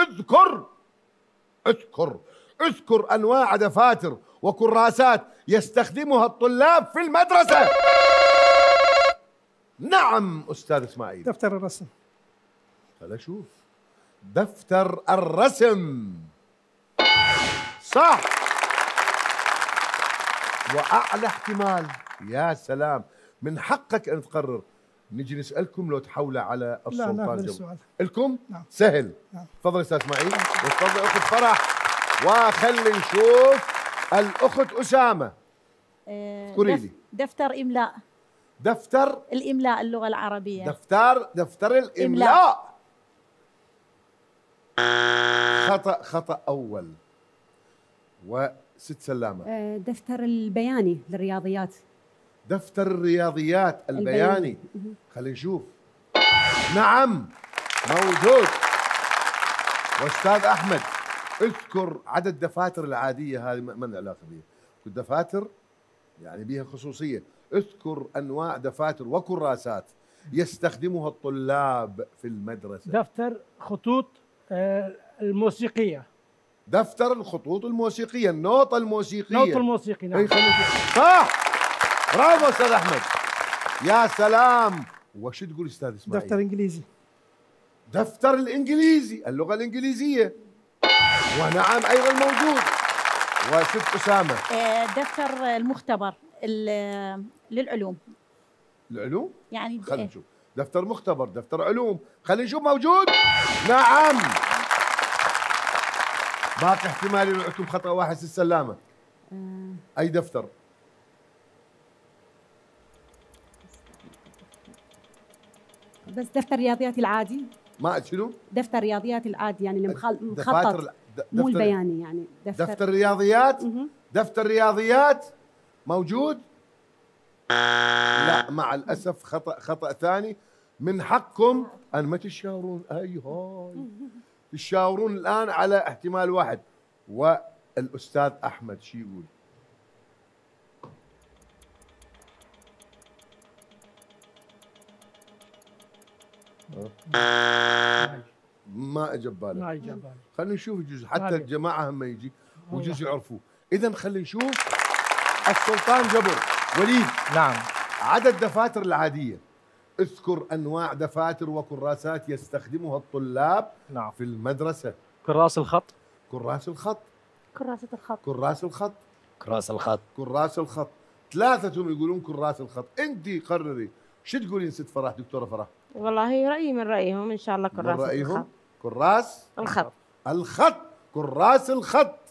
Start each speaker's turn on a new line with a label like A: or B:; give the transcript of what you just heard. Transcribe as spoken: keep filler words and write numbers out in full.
A: اذكر اذكر اذكر أنواع دفاتر وكراسات يستخدمها الطلاب في المدرسة. نعم أستاذ إسماعيل.
B: دفتر الرسم.
A: خل أشوف. دفتر الرسم صح، وأعلى احتمال. يا سلام، من حقك أن تقرر. نجي نسألكم لو تحولوا على السلطان جبر لكم.
B: نعم.
A: سهل.
B: نعم.
A: تفضل أستاذ إسماعيل. وتفضل أخت فرح. وخلي نشوف الأخت أسامة. اذكري لي.
C: دفتر إملاء.
A: دفتر
C: الإملاء، اللغة العربية.
A: دفتر دفتر الإملاء. خطأ خطأ أول. وست سلامة.
D: دفتر البياني للرياضيات.
A: دفتر الرياضيات البياني. خلينا نشوف. نعم موجود. واستاذ احمد اذكر عدد الدفاتر العاديه هذه، ما لها علاقه بها، الدفاتر يعني بها خصوصيه. اذكر انواع دفاتر وكراسات يستخدمها الطلاب في المدرسه.
B: دفتر خطوط الموسيقيه.
A: دفتر الخطوط الموسيقيه، النوطه الموسيقيه.
B: نوط الموسيقي. نعم.
A: اي صح. برافو استاذ احمد. يا سلام. وش تقول استاذ اسماعيل؟
B: دفتر انجليزي.
A: دفتر الانجليزي، اللغه الانجليزيه. ونعم ايضا موجود. وست اسامه.
C: دفتر المختبر للعلوم.
A: العلوم؟
C: يعني
A: خلينا نشوف. دفتر مختبر، دفتر علوم، خلينا نشوف موجود؟ نعم. باقي احتمال يعطيكم خطأ واحد. ست سلامة. أي دفتر؟
D: بس دفتر الرياضيات العادي.
A: ما شنو؟
D: دفتر الرياضيات العادي يعني مخطط، مو البياني يعني.
A: دفتر, دفتر الرياضيات. دفتر الرياضيات موجود؟ لا مع الأسف خطأ خطأ ثاني. من حقكم أن ما تشاورون. أي هاي تشاورون الآن على احتمال واحد. والأستاذ أحمد شو يقول؟ ما اجى بباله.
B: ما اجى بباله.
A: خلينا نشوف الجزء حتى الجماعه هم يجي وجزء يعرفوه. اذا خلينا نشوف السلطان جبر. وليد.
E: نعم.
A: عدد الدفاتر العاديه. اذكر انواع دفاتر وكراسات يستخدمها الطلاب.
E: نعم.
A: في المدرسه.
E: كراس الخط.
A: كراس الخط.
C: كراسة الخط.
A: كراس الخط.
E: كراس الخط.
A: كراس الخط. ثلاثتهم يقولون كراس الخط. انت قرري شو تقولين ست فرح دكتوره فرح؟
F: والله رأيي من رأيهم إن شاء الله كراس
A: من رأيهم
F: الخط.
A: كراس
F: الخط.
A: الخط. كراس الخط.